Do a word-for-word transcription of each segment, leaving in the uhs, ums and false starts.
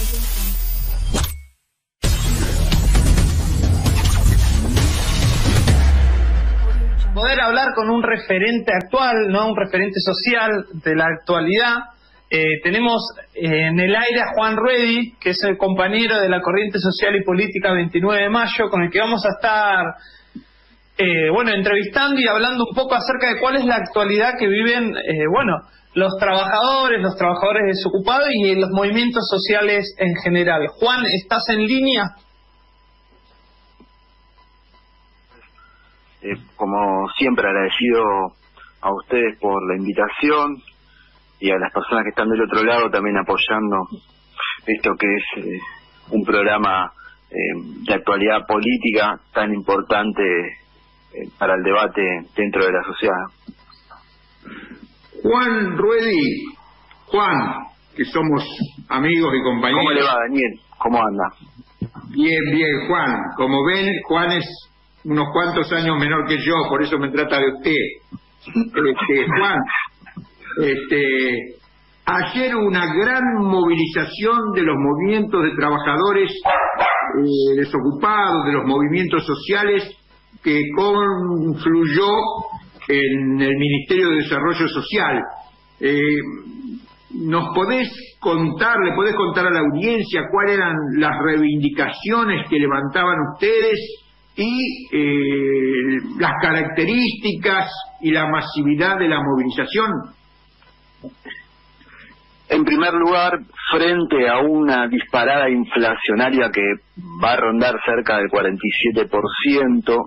Poder hablar con un referente actual, ¿no? Un referente social de la actualidad. Eh, tenemos eh, en el aire a Juan Ruedi, que es el compañero de la Corriente Social y Política veintinueve de mayo, con el que vamos a estar eh, bueno, entrevistando y hablando un poco acerca de cuál es la actualidad que viven eh, bueno, los trabajadores, los trabajadores desocupados y los movimientos sociales en general. Juan, ¿estás en línea? Eh, como siempre, agradecido a ustedes por la invitación y a las personas que están del otro lado también apoyando esto que es eh, un programa eh, de actualidad política tan importante eh, para el debate dentro de la sociedad. Juan Ruedi, Juan, que somos amigos y compañeros. ¿Cómo le va, Daniel? ¿Cómo anda? Bien, bien, Juan. Como ven, Juan es unos cuantos años menor que yo, por eso me trata de usted. Este, Juan, este, ayer una gran movilización de los movimientos de trabajadores eh, desocupados, de los movimientos sociales, que confluyó en el Ministerio de Desarrollo Social. Eh, ¿Nos podés contar, le podés contar a la audiencia cuáles eran las reivindicaciones que levantaban ustedes y eh, las características y la masividad de la movilización? En primer lugar, frente a una disparada inflacionaria que va a rondar cerca del cuarenta y siete por ciento,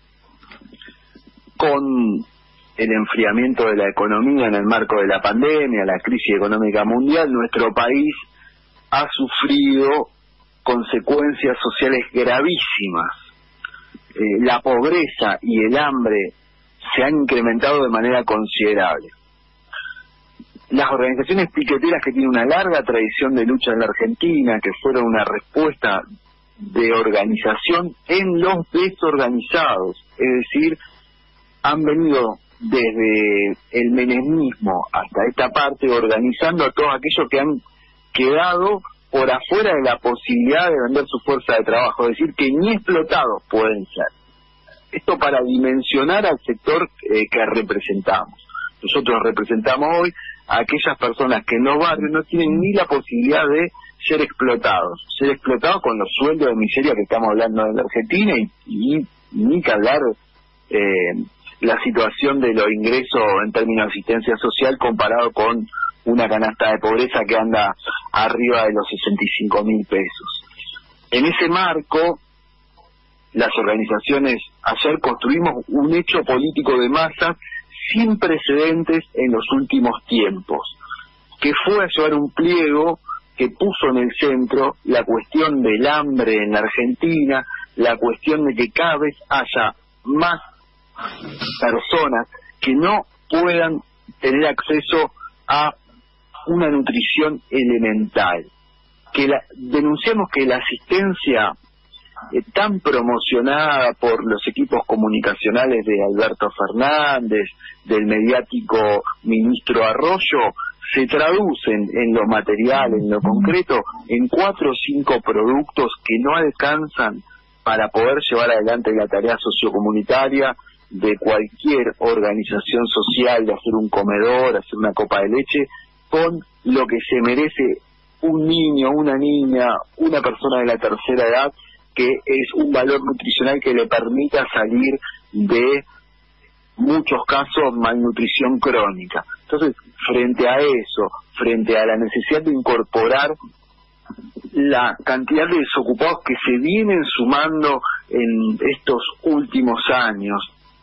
con el enfriamiento de la economía en el marco de la pandemia, la crisis económica mundial, nuestro país ha sufrido consecuencias sociales gravísimas. Eh, la pobreza y el hambre se han incrementado de manera considerable. Las organizaciones piqueteras, que tienen una larga tradición de lucha en la Argentina, que fueron una respuesta de organización en los desorganizados, es decir, han venido desde el menemismo hasta esta parte organizando a todos aquellos que han quedado por afuera de la posibilidad de vender su fuerza de trabajo, es decir, que ni explotados pueden ser. Esto para dimensionar al sector eh, que representamos. Nosotros representamos hoy a aquellas personas que en los barrios no tienen ni la posibilidad de ser explotados, ser explotados con los sueldos de miseria que estamos hablando en la Argentina y, y ni que hablar eh, la situación de los ingresos en términos de asistencia social comparado con una canasta de pobreza que anda arriba de los sesenta y cinco mil pesos. En ese marco, las organizaciones ayer construimos un hecho político de masas sin precedentes en los últimos tiempos, que fue a llevar un pliego que puso en el centro la cuestión del hambre en la Argentina, la cuestión de que cada vez haya más personas que no puedan tener acceso a una nutrición elemental, que la, denunciamos que la asistencia eh, tan promocionada por los equipos comunicacionales de Alberto Fernández, del mediático ministro Arroyo, se traducen en lo material, en lo concreto, en cuatro o cinco productos que no alcanzan para poder llevar adelante la tarea sociocomunitaria de cualquier organización social, de hacer un comedor, hacer una copa de leche, con lo que se merece un niño, una niña, una persona de la tercera edad, que es un valor nutricional que le permita salir de muchos casos malnutrición crónica. Entonces, frente a eso, frente a la necesidad de incorporar la cantidad de desocupados que se vienen sumando en estos últimos años,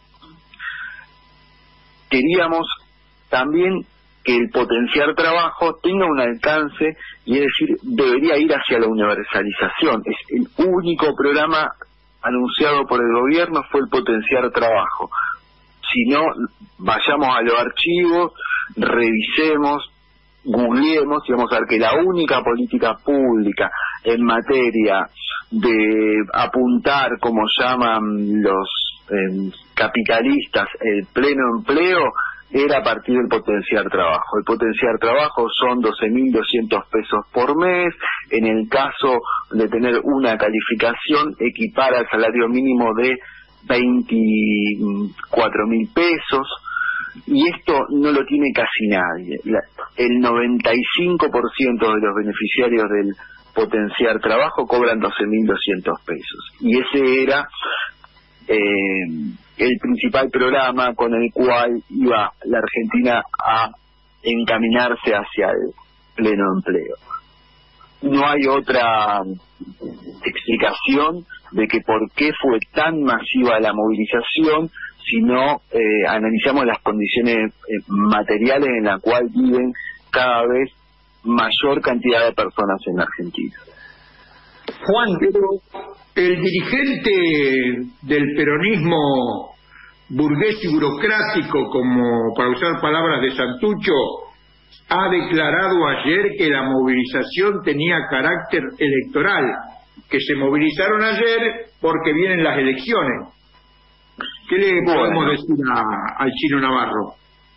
queríamos también que el potenciar trabajo tenga un alcance, y es decir, debería ir hacia la universalización. Es el único programa anunciado por el gobierno, fue el potenciar trabajo. Si no, vayamos a los archivos, revisemos, googleemos y vamos a ver que la única política pública en materia de apuntar, como llaman los eh, capitalistas, el pleno empleo, era a partir del potenciar trabajo. El potenciar trabajo son doce mil doscientos pesos por mes, en el caso de tener una calificación, equipara al salario mínimo de veinticuatro mil pesos, y esto no lo tiene casi nadie. La, el noventa y cinco por ciento de los beneficiarios del Potenciar Trabajo cobran doce mil doscientos pesos, y ese era eh, el principal programa con el cual iba la Argentina a encaminarse hacia el pleno empleo. No hay otra explicación de que por qué fue tan masiva la movilización, si no eh, analizamos las condiciones eh, materiales en las cuales viven cada vez mayor cantidad de personas en la Argentina. Juan, pero el dirigente del peronismo burgués y burocrático, como para usar palabras de Santucho, ha declarado ayer que la movilización tenía carácter electoral, que se movilizaron ayer porque vienen las elecciones. ¿Qué le podemos bueno. decir a, al Chino Navarro?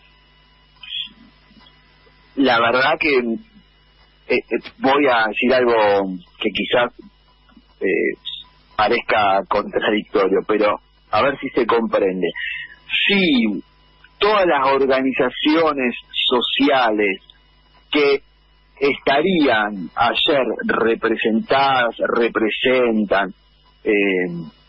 La verdad que eh, voy a decir algo que quizás eh, parezca contradictorio, pero a ver si se comprende. Si todas las organizaciones sociales que estarían ayer representadas, representan, eh,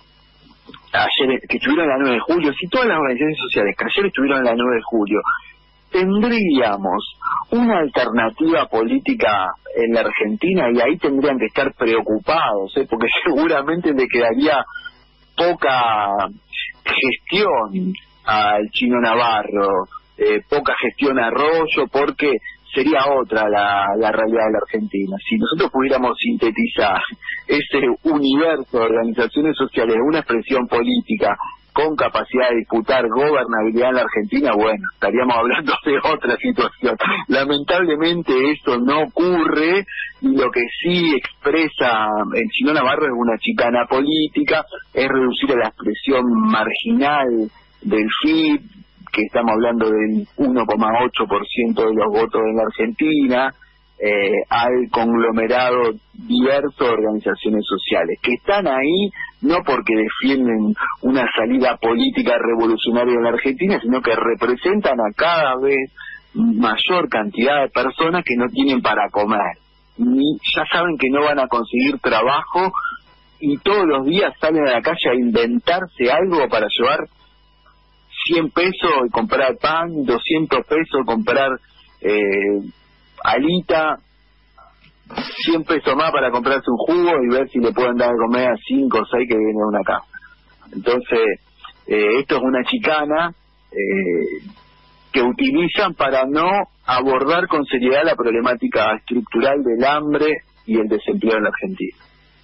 ayer que estuvieron en la nueve de julio, si todas las organizaciones sociales que ayer estuvieron en la nueve de julio, tendríamos una alternativa política en la Argentina, y ahí tendrían que estar preocupados, ¿eh? porque seguramente le quedaría poca gestión al Chino Navarro, eh, poca gestión a Arroyo, porque sería otra la, la realidad de la Argentina. Si nosotros pudiéramos sintetizar ese universo de organizaciones sociales, una expresión política con capacidad de disputar gobernabilidad en la Argentina, bueno, estaríamos hablando de otra situación. Lamentablemente eso no ocurre, y lo que sí expresa el Chino Navarro es una chicana política, es reducir a la expresión marginal del F I P, que estamos hablando del uno coma ocho por ciento de los votos en la Argentina, eh, al conglomerado diverso de organizaciones sociales, que están ahí no porque defienden una salida política revolucionaria en la Argentina, sino que representan a cada vez mayor cantidad de personas que no tienen para comer, ni ya saben que no van a conseguir trabajo, y todos los días salen a la calle a inventarse algo para llevar cien pesos y comprar pan, doscientos pesos comprar eh, alita, cien pesos más para comprarse un jugo y ver si le pueden dar de comer a cinco o seis que vienen a una casa. Entonces, eh, esto es una chicana eh, que utilizan para no abordar con seriedad la problemática estructural del hambre y el desempleo en la Argentina.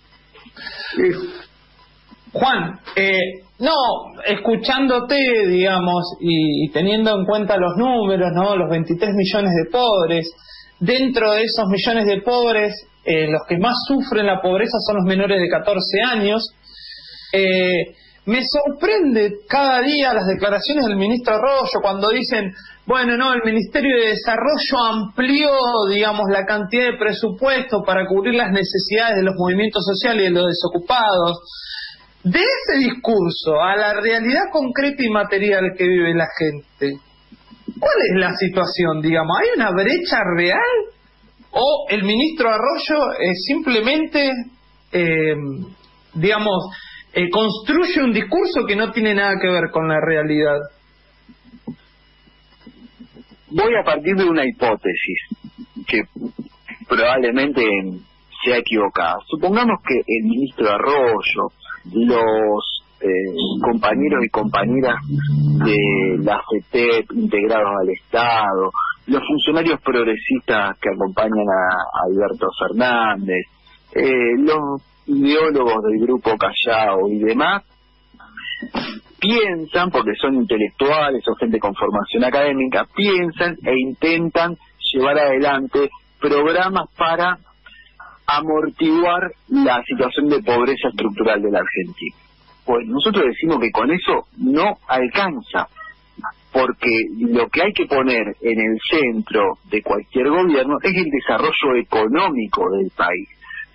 Sí. Juan, eh, no, escuchándote, digamos, y, y teniendo en cuenta los números, ¿no? Los veintitrés millones de pobres, dentro de esos millones de pobres, eh, los que más sufren la pobreza son los menores de catorce años. Eh, me sorprende cada día las declaraciones del ministro Arroyo cuando dicen, bueno, no, el Ministerio de Desarrollo amplió, digamos, la cantidad de presupuesto para cubrir las necesidades de los movimientos sociales y de los desocupados. De ese discurso a la realidad concreta y material que vive la gente, ¿cuál es la situación, digamos? ¿Hay una brecha real? ¿O el ministro Arroyo eh, simplemente, eh, digamos, eh, construye un discurso que no tiene nada que ver con la realidad? Voy a partir de una hipótesis que probablemente sea equivocada. Supongamos que el ministro Arroyo, los eh, compañeros y compañeras de la C T E P integrados al Estado, los funcionarios progresistas que acompañan a, a Alberto Fernández, eh, los ideólogos del grupo Callao y demás, piensan, porque son intelectuales o gente con formación académica, piensan e intentan llevar adelante programas para amortiguar la situación de pobreza estructural de la Argentina. Pues nosotros decimos que con eso no alcanza, porque lo que hay que poner en el centro de cualquier gobierno es el desarrollo económico del país.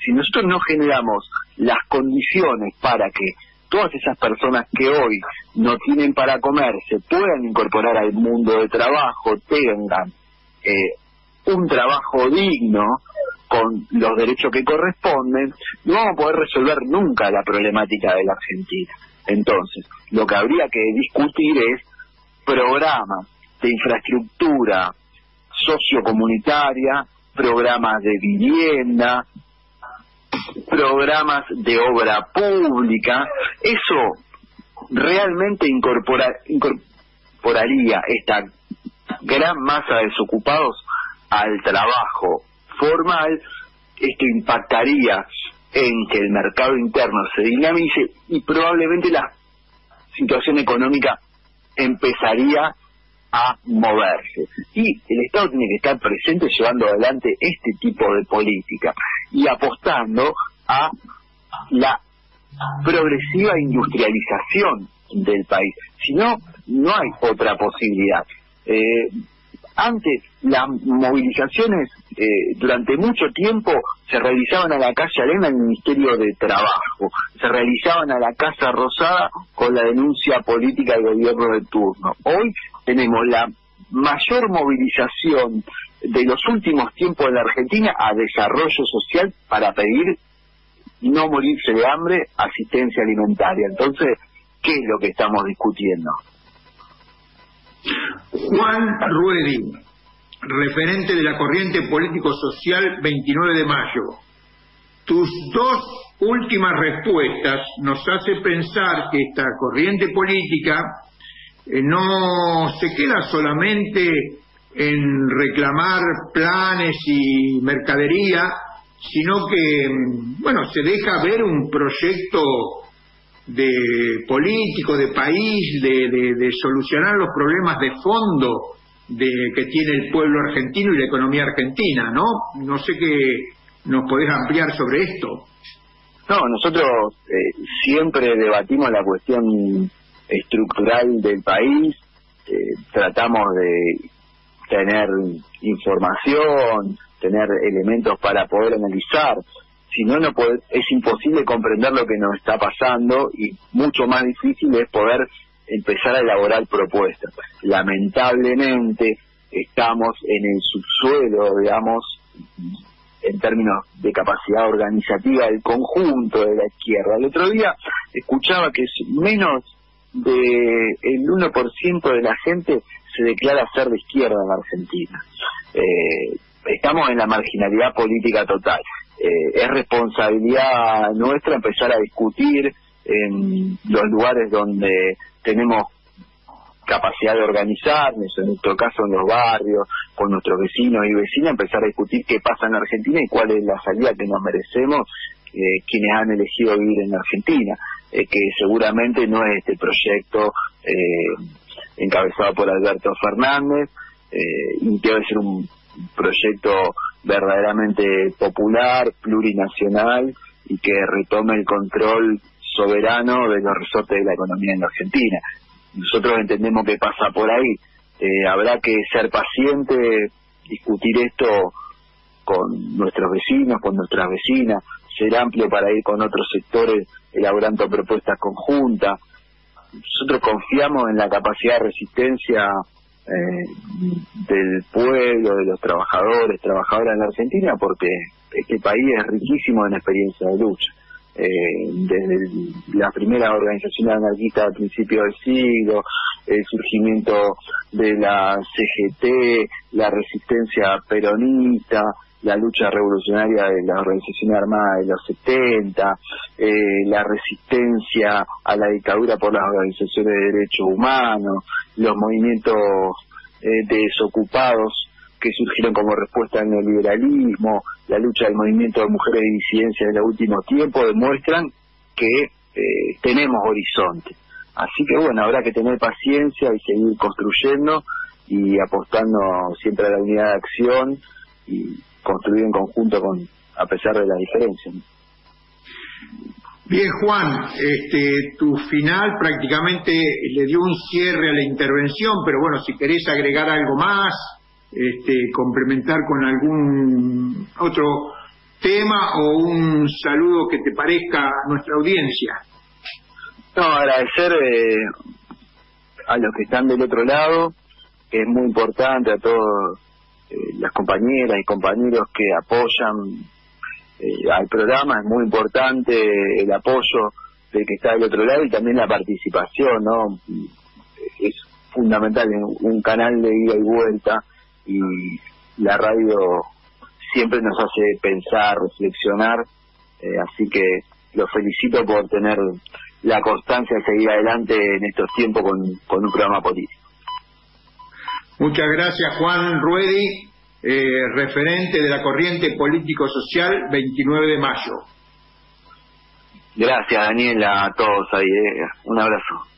Si nosotros no generamos las condiciones para que todas esas personas que hoy no tienen para comer se puedan incorporar al mundo de trabajo, tengan eh, un trabajo digno con los derechos que corresponden, no vamos a poder resolver nunca la problemática de la Argentina. Entonces, lo que habría que discutir es programas de infraestructura sociocomunitaria, programas de vivienda, programas de obra pública. Eso realmente incorpora, incorporaría esta gran masa de desocupados al trabajo formal. Esto impactaría en que el mercado interno se dinamice y probablemente la situación económica empezaría a moverse. Y el Estado tiene que estar presente llevando adelante este tipo de política y apostando a la progresiva industrialización del país. Si no, no hay otra posibilidad. Eh, antes, las movilizaciones eh, durante mucho tiempo se realizaban a la calle Arena del Ministerio de Trabajo, se realizaban a la Casa Rosada con la denuncia política del gobierno de turno. Hoy tenemos la mayor movilización de los últimos tiempos en la Argentina a desarrollo social para pedir no morirse de hambre, asistencia alimentaria. Entonces, ¿qué es lo que estamos discutiendo? Juan Ruedi, referente de la corriente político-social veintinueve de mayo. Tus dos últimas respuestas nos hace pensar que esta corriente política eh, no se queda solamente en reclamar planes y mercadería, sino que, bueno, se deja ver un proyecto de político, de país, de, de, de solucionar los problemas de fondo de que tiene el pueblo argentino y la economía argentina, ¿no? No sé qué nos podés ampliar sobre esto. No, nosotros eh, siempre debatimos la cuestión estructural del país, eh, tratamos de tener información, tener elementos para poder analizar. Si no, no puede, es imposible comprender lo que nos está pasando y mucho más difícil es poder empezar a elaborar propuestas. Lamentablemente estamos en el subsuelo, digamos, en términos de capacidad organizativa del conjunto de la izquierda. El otro día escuchaba que menos del uno por ciento de la gente se declara ser de izquierda en la Argentina. Eh, estamos en la marginalidad política total. Eh, es responsabilidad nuestra empezar a discutir en los lugares donde tenemos capacidad de organizarnos, en nuestro caso en los barrios, con nuestros vecinos y vecinas, empezar a discutir qué pasa en Argentina y cuál es la salida que nos merecemos eh, quienes han elegido vivir en Argentina, eh, que seguramente no es este proyecto eh, encabezado por Alberto Fernández, eh, y debe ser un proyecto verdaderamente popular, plurinacional y que retome el control soberano de los resortes de la economía en la Argentina. Nosotros entendemos que pasa por ahí. Eh, habrá que ser paciente, discutir esto con nuestros vecinos, con nuestras vecinas, ser amplio para ir con otros sectores elaborando propuestas conjuntas. Nosotros confiamos en la capacidad de resistencia eh, del pueblo, de los trabajadores, trabajadoras en la Argentina, porque este país es riquísimo en experiencia de lucha. Eh, desde el, la primera organización anarquista al principio del siglo, el surgimiento de la C G T, la resistencia peronista, la lucha revolucionaria de las organizaciones armadas de los setenta, eh, la resistencia a la dictadura por las organizaciones de derechos humanos, los movimientos eh, de desocupados que surgieron como respuesta al neoliberalismo, la lucha del movimiento de mujeres y disidencias de los últimos tiempos, demuestran que eh, tenemos horizonte. Así que bueno, habrá que tener paciencia y seguir construyendo y apostando siempre a la unidad de acción y construir en conjunto con a pesar de las diferencias. Bien, Juan, este, tu final prácticamente le dio un cierre a la intervención, pero bueno, si querés agregar algo más, este, complementar con algún otro tema o un saludo que te parezca a nuestra audiencia. No, agradecer eh, a los que están del otro lado, que es muy importante, a todas eh, las compañeras y compañeros que apoyan eh, al programa. Es muy importante el apoyo del que está del otro lado y también la participación, ¿no? Es fundamental, un canal de ida y vuelta, y la radio siempre nos hace pensar, reflexionar, eh, así que los felicito por tener la constancia de seguir adelante en estos tiempos con, con un programa político. Muchas gracias, Juan Ruedi, eh, referente de la Corriente Político-Social veintinueve de mayo. Gracias, Daniela, a todos ahí, eh. Un abrazo.